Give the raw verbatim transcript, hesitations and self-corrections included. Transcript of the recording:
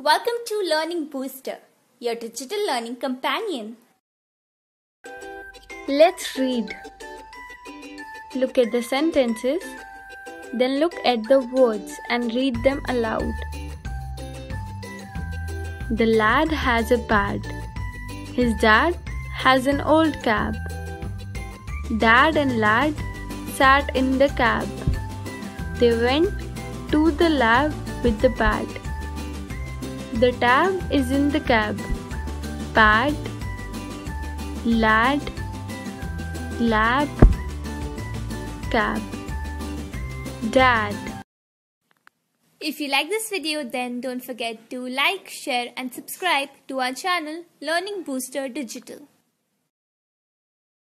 Welcome to Learning Booster, your digital learning companion. Let's read. Look at the sentences, then look at the words and read them aloud. The lad has a bat. His dad has an old cab. Dad and lad sat in the cab. They went to the lab with the bat. The tab is in the cab. Bat, lad, lab, cab. Dad. If you like this video, then don't forget to like, share and subscribe to our channel Learning Booster Digital.